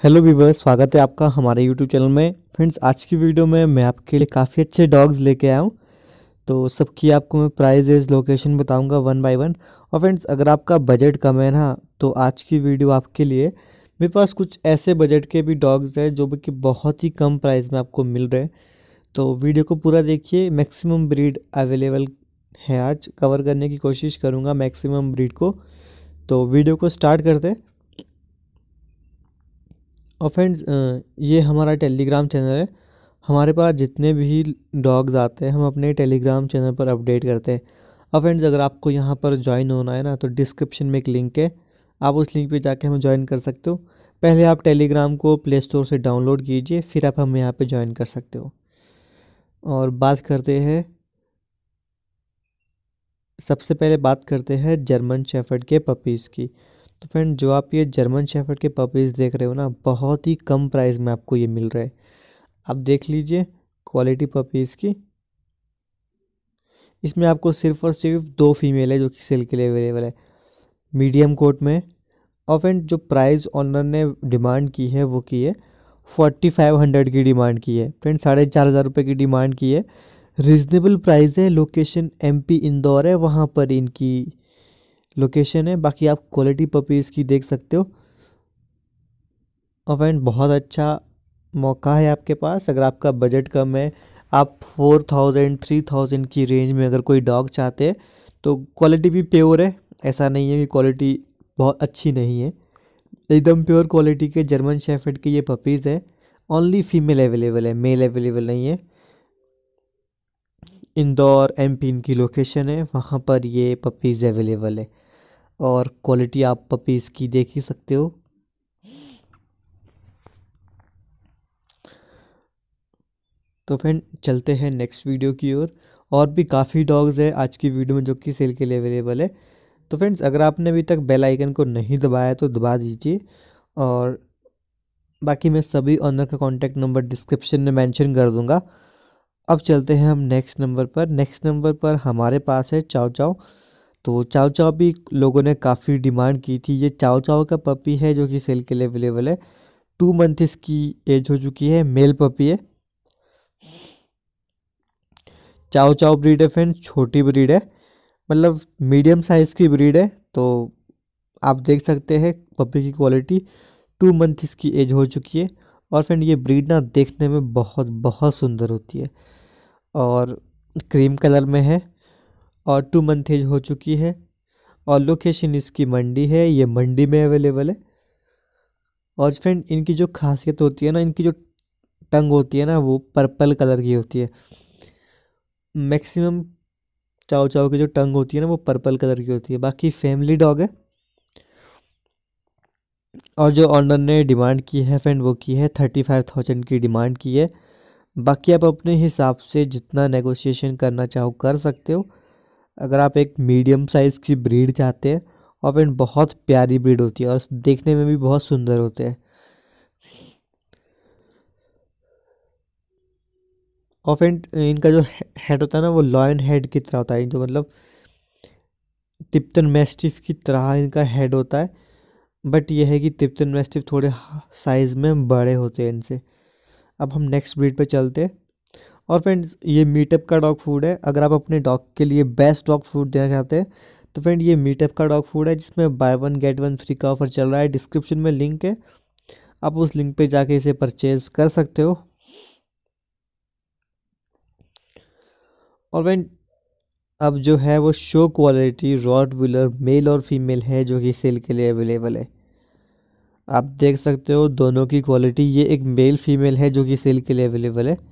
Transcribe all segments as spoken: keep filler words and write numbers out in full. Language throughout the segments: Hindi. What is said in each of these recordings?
हेलो वीवर्स, स्वागत है आपका हमारे यूट्यूब चैनल में। फ्रेंड्स, आज की वीडियो में मैं आपके लिए काफ़ी अच्छे डॉग्स लेके आया हूँ। तो सबकी आपको मैं प्राइजेस लोकेशन बताऊंगा वन बाय वन। और फ्रेंड्स, अगर आपका बजट कम है ना, तो आज की वीडियो आपके लिए। मेरे पास कुछ ऐसे बजट के भी डॉग्स हैं जो कि बहुत ही कम प्राइस में आपको मिल रहे हैं। तो वीडियो को पूरा देखिए। मैक्सिमम ब्रीड अवेलेबल है, आज कवर करने की कोशिश करूँगा मैक्सिमम ब्रीड को। तो वीडियो को स्टार्ट करते हैं। और फ्रेंड्स, ये हमारा टेलीग्राम चैनल है। हमारे पास जितने भी डॉग्स आते हैं हम अपने टेलीग्राम चैनल पर अपडेट करते हैं। और फ्रेंड्स, अगर आपको यहाँ पर ज्वाइन होना है ना, तो डिस्क्रिप्शन में एक लिंक है, आप उस लिंक पे जाके हमें ज्वाइन कर सकते हो। पहले आप टेलीग्राम को प्ले स्टोर से डाउनलोड कीजिए, फिर आप हमें यहाँ पे ज्वाइन कर सकते हो। और बात करते हैं, सबसे पहले बात करते हैं जर्मन शेफर्ड के पपीज़ की। तो फ्रेंड, जो आप ये जर्मन शेफर्ड के पपीज़ देख रहे हो ना, बहुत ही कम प्राइस में आपको ये मिल रहा है। आप देख लीजिए क्वालिटी पपीज़ की। इसमें आपको सिर्फ और सिर्फ दो फीमेल है जो कि सेल के लिए अवेलेबल है, मीडियम कोट में। और फ्रेंड, जो प्राइस ऑनर ने डिमांड की है वो की है फोर्टी फाइव हंड्रेड की डिमांड की है। फ्रेंड, साढ़े चार हज़ार रुपये की डिमांड की है। रिजनेबल प्राइस है। लोकेशन एमपी इंदौर है, वहाँ पर इनकी लोकेशन है। बाकी आप क्वालिटी पपीज़ की देख सकते हो। और फ्रेंड, बहुत अच्छा मौका है आपके पास। अगर आपका बजट कम है, आप फोर थाउजेंड थ्री थाउजेंड की रेंज में अगर कोई डॉग चाहते हैं, तो क्वालिटी भी प्योर है। ऐसा नहीं है कि क्वालिटी बहुत अच्छी नहीं है, एकदम प्योर क्वालिटी के जर्मन शेफर्ड के ये पपीज़ है। ओनली फीमेल अवेलेबल है, मेल अवेलेबल नहीं है। इंदौर एमपी इनकी लोकेशन है, वहाँ पर ये पपीज़ अवेलेबल है। और क्वालिटी आप पपीज़ की देख ही सकते हो। तो फ्रेंड, चलते हैं नेक्स्ट वीडियो की ओर। और, और भी काफ़ी डॉग्स है आज की वीडियो में जो कि सेल के लिए अवेलेबल है। तो फ्रेंड्स, अगर आपने अभी तक बेल आइकन को नहीं दबाया तो दबा दीजिए। और बाकी मैं सभी ऑनर का कॉन्टैक्ट नंबर डिस्क्रिप्शन में मेंशन कर दूंगा। अब चलते हैं हम नेक्स्ट नंबर पर। नेक्स्ट नंबर पर हमारे पास है चाव चाव। तो चाव चाव भी लोगों ने काफ़ी डिमांड की थी। ये चाव चाव का पपी है जो कि सेल के लिए अवेलेबल है। टू मंथ इसकी एज हो चुकी है, मेल पपी है। चाव चाव ब्रीड है फ्रेंड, छोटी ब्रीड है, मतलब मीडियम साइज़ की ब्रीड है। तो आप देख सकते हैं पपी की क्वालिटी। टू मंथ इसकी एज हो चुकी है। और फ्रेंड, ये ब्रीड ना देखने में बहुत बहुत सुंदर होती है और क्रीम कलर में है। और टू मंथ एज हो चुकी है। और लोकेशन इसकी मंडी है, ये मंडी में अवेलेबल है। और फ्रेंड, इनकी जो खासियत होती है ना, इनकी जो टंग होती है ना, वो पर्पल कलर की होती है। मैक्सिमम चाव चाव की जो टंग होती है ना, वो पर्पल कलर की होती है। बाकी फैमिली डॉग है। और जो ऑनर ने डिमांड की है फ्रेंड, वो की है थर्टी फाइव थाउजेंड की डिमांड की है। बाकी आप अपने हिसाब से जितना नेगोशिएशन करना चाहो कर सकते हो। अगर आप एक मीडियम साइज़ की ब्रीड चाहते हैं, और फ्रेंड बहुत प्यारी ब्रीड होती है और देखने में भी बहुत सुंदर होते हैं। और फ्रेंड, इनका जो हेड होता है ना, वो लॉयन हेड की तरह होता है, जो मतलब तिप्तन मैस्टिफ की तरह इनका हेड होता है। बट यह है कि तिप्तन मैस्टिफ थोड़े साइज़ में बड़े होते हैं इनसे। अब हम नेक्स्ट ब्रीड पे चलते हैं। और फ्रेंड्स, ये मीटअप का डॉग फूड है। अगर आप अपने डॉग के लिए बेस्ट डॉग फूड देना चाहते हैं, तो फ्रेंड ये मीटअप का डॉग फूड है, जिसमें buy one get one free का ऑफर चल रहा है। डिस्क्रिप्शन में लिंक है, आप उस लिंक पे जाके इसे परचेज कर सकते हो। और फ्रेंड, अब जो है वो शो क्वालिटी रॉटविलर मेल और फीमेल है जो कि सेल के लिए अवेलेबल है। आप देख सकते हो दोनों की क्वालिटी। ये एक मेल फीमेल है जो कि सेल के लिए अवेलेबल है।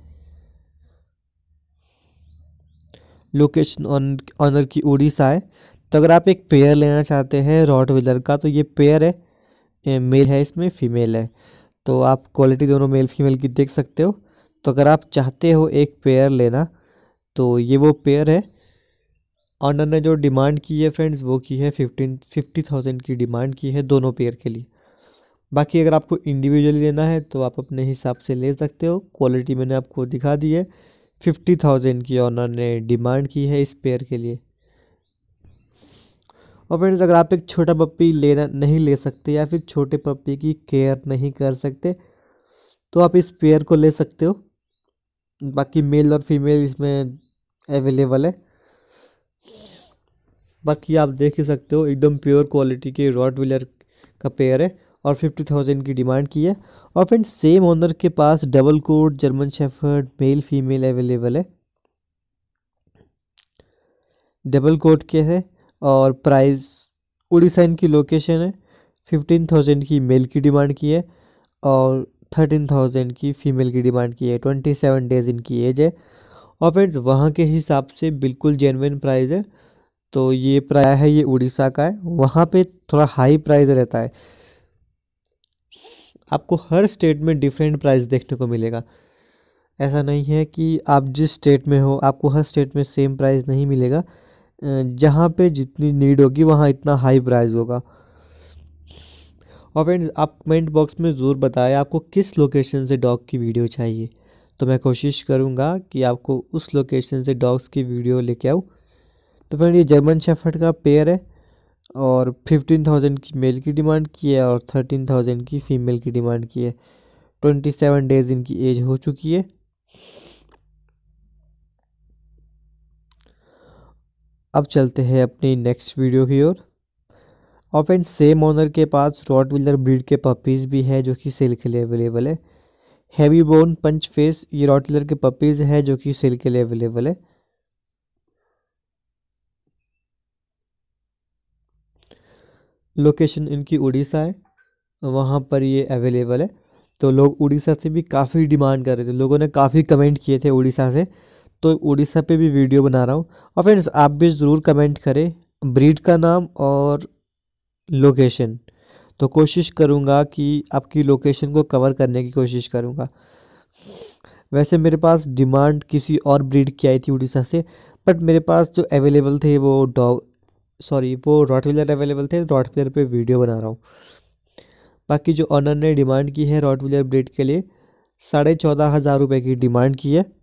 लोकेशन ऑनर की उड़ीसा है। तो अगर आप एक पेयर लेना चाहते हैं रॉटविलर का, तो ये पेयर है, मेल है, इसमें फीमेल है। तो आप क्वालिटी दोनों मेल फीमेल की देख सकते हो। तो अगर आप चाहते हो एक पेयर लेना, तो ये वो पेयर है। ऑनर ने जो डिमांड की है फ्रेंड्स, वो की है फिफ्टीन फिफ्टी थाउजेंड की डिमांड की है दोनों पेयर के लिए। बाकी अगर आपको इंडिविजुअली लेना है तो आप अपने हिसाब से ले सकते हो। क्वालिटी मैंने आपको दिखा दी है। फिफ्टी थाउजेंड की ऑनर ने डिमांड की है इस पेयर के लिए। और फ्रेंड्स अगर आप एक छोटा पप्पी लेना नहीं ले सकते या फिर छोटे पप्पी की केयर नहीं कर सकते तो आप इस पेयर को ले सकते हो। बाकी मेल और फीमेल इसमें अवेलेबल है। बाकी आप देख ही सकते हो एकदम प्योर क्वालिटी के रॉटविलर का पेयर है और फिफ्टी थाउजेंड की डिमांड की है। और फ्रेंड्स सेम ओनर के पास double coat German shepherd male female available है। डबल कोट के है और प्राइस उड़ीसा इनकी लोकेशन है। फिफ्टीन थाउजेंड की मेल की डिमांड की है और थर्टीन थाउजेंड की फ़ीमेल की डिमांड की है। ट्वेंटी सेवन डेज़ इनकी एज है। और फ्रेंड्स वहाँ के हिसाब से बिल्कुल जेन्युइन प्राइस है। तो ये प्राइस है, ये उड़ीसा का है, वहाँ पे थोड़ा हाई प्राइस रहता है। आपको हर स्टेट में डिफरेंट प्राइस देखने को मिलेगा। ऐसा नहीं है कि आप जिस स्टेट में हो आपको हर स्टेट में सेम प्राइस नहीं मिलेगा। जहाँ पे जितनी नीड होगी वहाँ इतना हाई प्राइस होगा। और फ्रेंड्स आप कमेंट बॉक्स में ज़रूर बताएं आपको किस लोकेशन से डॉग की वीडियो चाहिए, तो मैं कोशिश करूँगा कि आपको उस लोकेशन से डॉग्स की वीडियो लेके आऊँ। तो फ्रेंड ये जर्मन शेफर्ड का पेयर है और फिफ्टीन थाउजेंड की मेल की डिमांड की है और थर्टीन थाउजेंड की फ़ीमेल की डिमांड की है। ट्वेंटी सेवन डेज़ इनकी एज हो चुकी है। अब चलते हैं अपनी नेक्स्ट वीडियो की ओर। और फ्रेंड्स सेम ओनर के पास रॉटविलर ब्रीड के पपीज़ भी है जो कि सेल के लिए अवेलेबल है। हैवी बोन पंच फेस ये रॉटविलर के पपीज़ है जो कि सेल के लिए अवेलेबल है। लोकेशन इनकी उड़ीसा है, वहाँ पर ये अवेलेबल है। तो लोग उड़ीसा से भी काफ़ी डिमांड कर रहे थे, लोगों ने काफ़ी कमेंट किए थे उड़ीसा से, तो उड़ीसा पे भी वीडियो बना रहा हूँ। और फ्रेंड्स आप भी ज़रूर कमेंट करें ब्रीड का नाम और लोकेशन, तो कोशिश करूँगा कि आपकी लोकेशन को कवर करने की कोशिश करूँगा। वैसे मेरे पास डिमांड किसी और ब्रीड की आई थी उड़ीसा से, बट मेरे पास जो अवेलेबल थे वो डॉग सॉरी वो रॉटविलर अवेलेबल थे। रॉटविलर पे वीडियो बना रहा हूँ। बाकी जो ऑनर ने डिमांड की है रॉटविलर ब्रीड के लिए साढ़े चौदह हज़ार रुपये की डिमांड की है।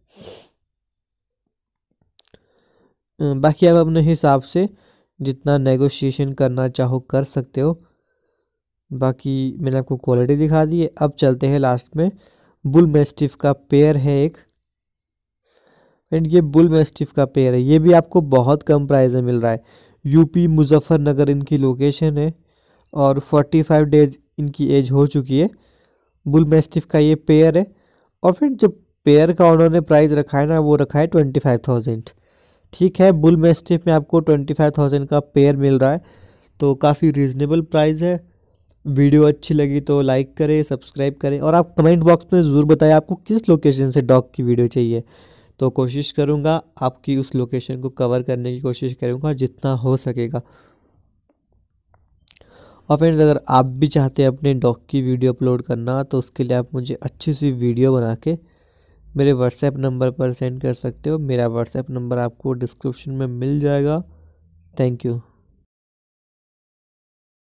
बाकी आप अपने हिसाब से जितना नेगोशिएशन करना चाहो कर सकते हो। बाकी मैंने आपको क्वालिटी दिखा दी है। अब चलते हैं लास्ट में बुल मैस्टिफ का पेयर है एक, एंड ये बुल मैस्टिफ का पेयर है, ये भी आपको बहुत कम प्राइस में मिल रहा है। यूपी मुजफ्फरनगर इनकी लोकेशन है और फोर्टी फाइव डेज इनकी एज हो चुकी है। बुल मैस्टिफ का ये पेयर है। और फिर जो पेयर का उन्होंने प्राइस रखा है ना वो रखा है ट्वेंटी फाइव थाउजेंड। ठीक है, बुल मैस्टिफ में आपको ट्वेंटी फाइव थाउजेंड का पेयर मिल रहा है, तो काफ़ी रीज़नेबल प्राइस है। वीडियो अच्छी लगी तो लाइक करें, सब्सक्राइब करें और आप कमेंट बॉक्स में ज़रूर बताएं आपको किस लोकेशन से डॉग की वीडियो चाहिए, तो कोशिश करूँगा आपकी उस लोकेशन को कवर करने की कोशिश करूँगा जितना हो सकेगा। और फ्रेंड्स अगर आप भी चाहते हैं अपने डॉग की वीडियो अपलोड करना तो उसके लिए आप मुझे अच्छी सी वीडियो बना के मेरे व्हाट्सएप नंबर पर सेंड कर सकते हो। मेरा व्हाट्सएप नंबर आपको डिस्क्रिप्शन में मिल जाएगा। Thank you.